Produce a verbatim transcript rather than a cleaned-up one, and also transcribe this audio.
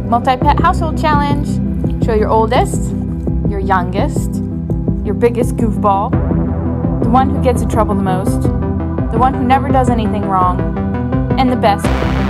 Multi-pet household challenge. Show your oldest, your youngest, your biggest goofball, the one who gets in trouble the most, the one who never does anything wrong, and the best